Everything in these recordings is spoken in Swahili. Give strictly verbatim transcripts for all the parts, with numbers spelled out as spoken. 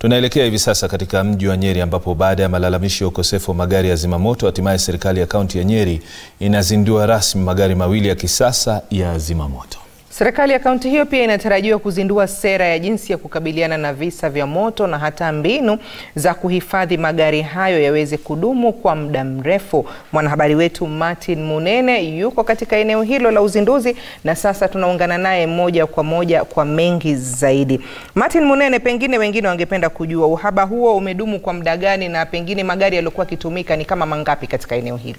Tunaelekea hivi sasa katika mji wa Nyeri ambapo baada ya malalamishi ya ukosefu wa magari ya zima moto, hatimaye serikali ya kaunti ya Nyeri inazindua rasmi magari mawili ya kisasa ya zima moto. Serikali ya kaunti hiyo pia inatarajiwa kuzindua sera ya jinsi ya kukabiliana na visa vya moto na hata mbinu za kuhifadhi magari hayo yaweze kudumu kwa muda mrefu. Mwanahabari wetu Martin Munene yuko katika eneo hilo la uzinduzi na sasa tunaungana naye moja kwa moja kwa mengi zaidi. Martin Munene, pengine wengine wangependa kujua uhaba huo umedumu kwa muda gani na pengine magari yaliokuwa kitumika ni kama mangapi katika eneo hilo?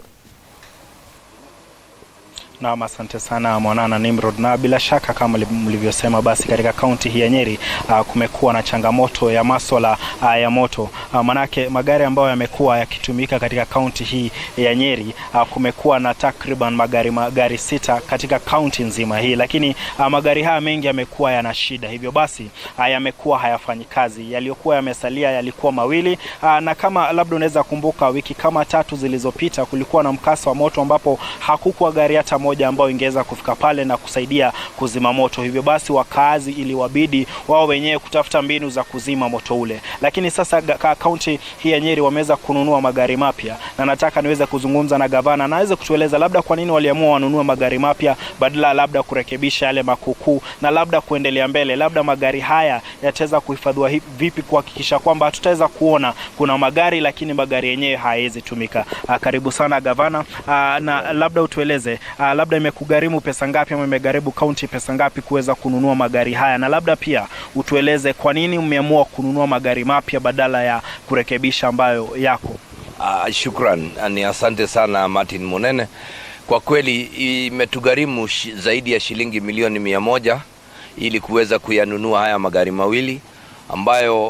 Na asante sana Mwanana Nimrod, na bila shaka kama mlivyosema basi katika kaunti hii ya Nyeri uh, kumekuwa na changamoto ya masuala uh, ya moto. Uh, manake magari ambayo yamekuwa yakitumika katika kaunti hii ya Nyeri uh, kumekuwa na takriban magari magari sita katika kaunti nzima hii, lakini uh, magari haya mengi yamekuwa yana shida, hivyo basi uh, yamekuwa hayafanyi kazi. Yaliyokuwa yamesalia yalikuwa mawili uh, na kama labda unaweza kumbuka wiki kama tatu zilizopita kulikuwa na mkasa wa moto ambapo hakukuwa gari hata moja ambao ingeweza kufika pale na kusaidia kuzima moto. Hivyo basi wakazi iliwabidi wao wenyewe kutafuta mbinu za kuzima moto ule. Lakini sasa kaunti hii ya Nyeri wameweza kununua magari mapya, na nataka niweze kuzungumza na gavana na aweze kutueleza labda kwa nini waliamua wanunue magari mapya badala labda kurekebisha yale makukuu na labda kuendelea mbele. Labda magari haya yataweza kuhifadhiwa vipi kuhakikisha kwamba hatutaweza kuona kuna magari lakini magari yenyewe hayawezi tumika. Karibu sana gavana, na labda utueleze labda imekugharimu pesa ngapi ama imegharimu kaunti pesa ngapi kuweza kununua magari haya, na labda pia utueleze kwa nini umeamua kununua magari mapya badala ya kurekebisha ambayo yako. Uh, shukran, ni asante sana Martin Munene. Kwa kweli imetugharimu zaidi ya shilingi milioni mia moja ili kuweza kuyanunua haya magari mawili ambayo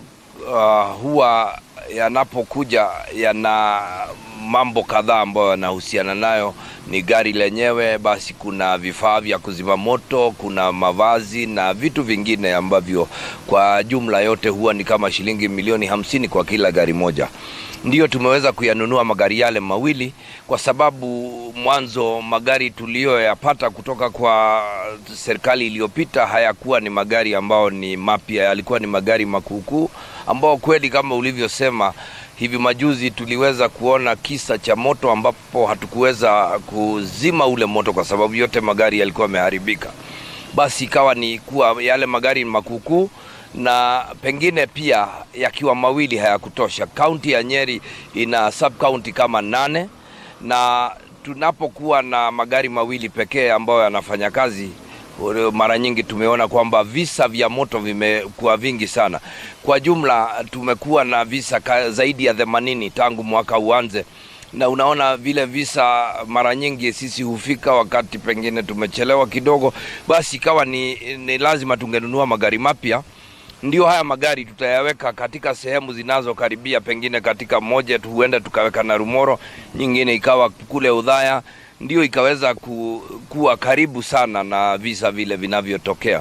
uh, huwa yanapokuja yana mambo kadhaa ambayo yanahusiana nayo. Ni gari lenyewe, basi kuna vifaa vya kuzima moto, kuna mavazi na vitu vingine ambavyo kwa jumla yote huwa ni kama shilingi milioni hamsini kwa kila gari moja. Ndiyo tumeweza kuyanunua magari yale mawili kwa sababu mwanzo magari tuliyoyapata kutoka kwa serikali iliyopita hayakuwa ni magari ambao ni mapya, yalikuwa ni magari makuukuu ambao kweli kama ulivyosema hivi majuzi tuliweza kuona kisa cha moto ambapo hatukuweza kuzima ule moto kwa sababu yote magari yalikuwa yameharibika. Basi ikawa ni kuwa yale magari ni makuukuu na pengine pia yakiwa mawili hayakutosha. Kaunti ya Nyeri ina sub county kama nane, na tunapokuwa na magari mawili pekee ambayo yanafanya kazi, mara nyingi tumeona kwamba visa vya moto vimekuwa vingi sana. Kwa jumla tumekuwa na visa zaidi ya themanini tangu mwaka uanze, na unaona vile visa mara nyingi sisi hufika wakati pengine tumechelewa kidogo. Basi ikawa ni, ni lazima tungenunua magari mapya. Ndio haya magari tutayaweka katika sehemu zinazokaribia, pengine katika moja tu huenda tukaweka na Rumoro, nyingine ikawa kule Udhaya, ndio ikaweza ku, kuwa karibu sana na visa vile vinavyotokea.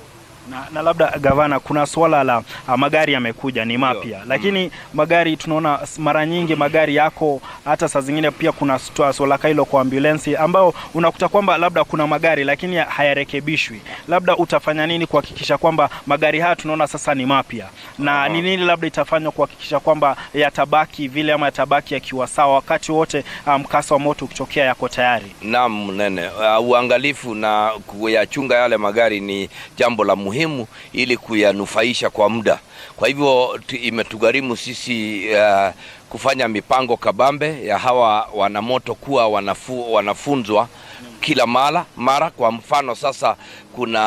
Na, na labda gavana, kuna swala la uh, magari yamekuja ni mapya, lakini mm. magari tunaona mara nyingi magari yako hata saa zingine pia kuna swala kailo kwa ambulance ambao unakuta kwamba labda kuna magari lakini hayarekebishwi. Labda utafanya nini kuhakikisha kwamba magari haya tunaona sasa ni mapya, na ni nini labda itafanywa kuhakikisha kwamba yatabaki vile ama yatabaki yakiwa sawa wakati wote mkasa um, wa moto ukitokea yako tayari? Naam nene, uh, uangalifu na kuyachunga yale magari ni jambo la muhimu ili kuyanufaisha kwa muda. Kwa hivyo imetugharimu sisi uh, kufanya mipango kabambe ya hawa wanamoto kuwa wanafu, wanafunzwa kila mara mara. Kwa mfano sasa kuna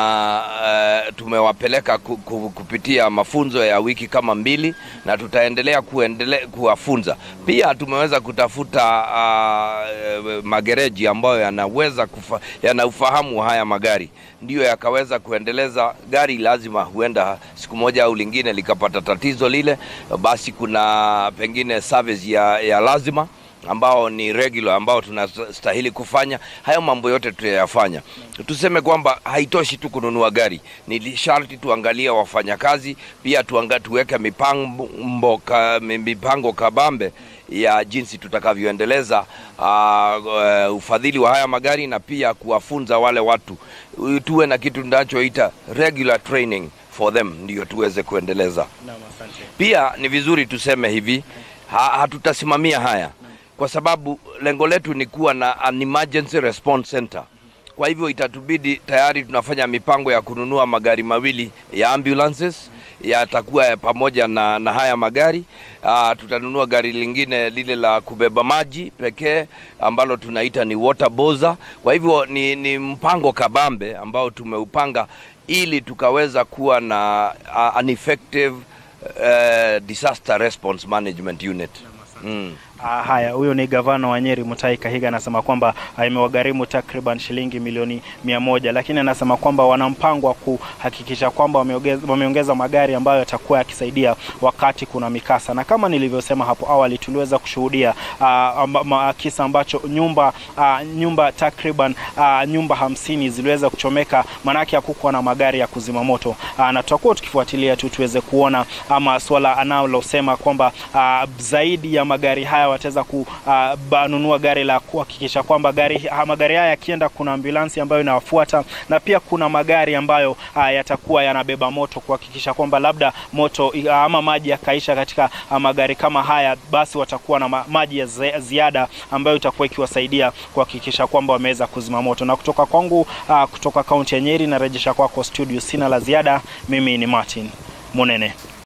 uh, tumewapeleka ku, ku, kupitia mafunzo ya wiki kama mbili, na tutaendelea kuendelea kuwafunza. Pia tumeweza kutafuta uh, magereji ambayo yanaweza kufa, yanaufahamu haya magari, ndio yakaweza kuendeleza gari. Lazima huenda siku moja au lingine likapata tatizo lile, basi kuna pengine service ya, ya lazima ambao ni regular ambao tunastahili kufanya. Hayo mambo yote tutayafanya. Tuseme kwamba haitoshi tu kununua gari, ni sharti tuangalia wafanyakazi pia, tuangalie tuweke mipango mipango kabambe ya jinsi tutakavyoendeleza uh, uh, ufadhili wa haya magari, na pia kuwafunza wale watu. Tuwe na kitu tunachoita regular training for them ndio tuweze kuendeleza. Pia ni vizuri tuseme hivi, ha, hatutasimamia haya kwa sababu lengo letu ni kuwa na an emergency response center. Kwa hivyo itatubidi tayari tunafanya mipango ya kununua magari mawili ya ambulances, yatakuwa pamoja na, na haya magari. Uh, tutanunua gari lingine lile la kubeba maji pekee ambalo tunaita ni water boza. Kwa hivyo ni, ni mpango kabambe ambao tumeupanga ili tukaweza kuwa na uh, an effective uh, disaster response management unit. Mm. Ah, haya, huyo ni gavana wa Nyeri Mutahi Kahiga, anasema kwamba imewagharimu takriban shilingi milioni mia moja, lakini anasema kwamba wana mpango wa kuhakikisha kwamba wameongeza, wameongeza magari ambayo yatakuwa yakisaidia wakati kuna mikasa. Na kama nilivyosema hapo awali, tuliweza kushuhudia uh, kisa ambacho nyumba uh, nyumba takriban uh, nyumba hamsini ziliweza kuchomeka, manake hakukuwa na magari ya kuzima moto. Uh, na tutakuwa tukifuatilia tu tuweze kuona ama swala analosema kwamba uh, zaidi ya magari haya wataweza kununua uh, gari la kuhakikisha kwamba gari magari haya yakienda kuna ambulansi ambayo inawafuata, na pia kuna magari ambayo uh, yatakuwa yanabeba moto kuhakikisha kwamba labda moto uh, ama maji yakaisha katika uh, magari kama haya, basi watakuwa na ma maji ya ziada ambayo itakuwa ikiwasaidia kuhakikisha kwamba wameweza kuzima moto. Na kutoka kwangu uh, kutoka kaunti ya Nyeri, narejesha kwako studio, sina la ziada. Mimi ni Martin Munene.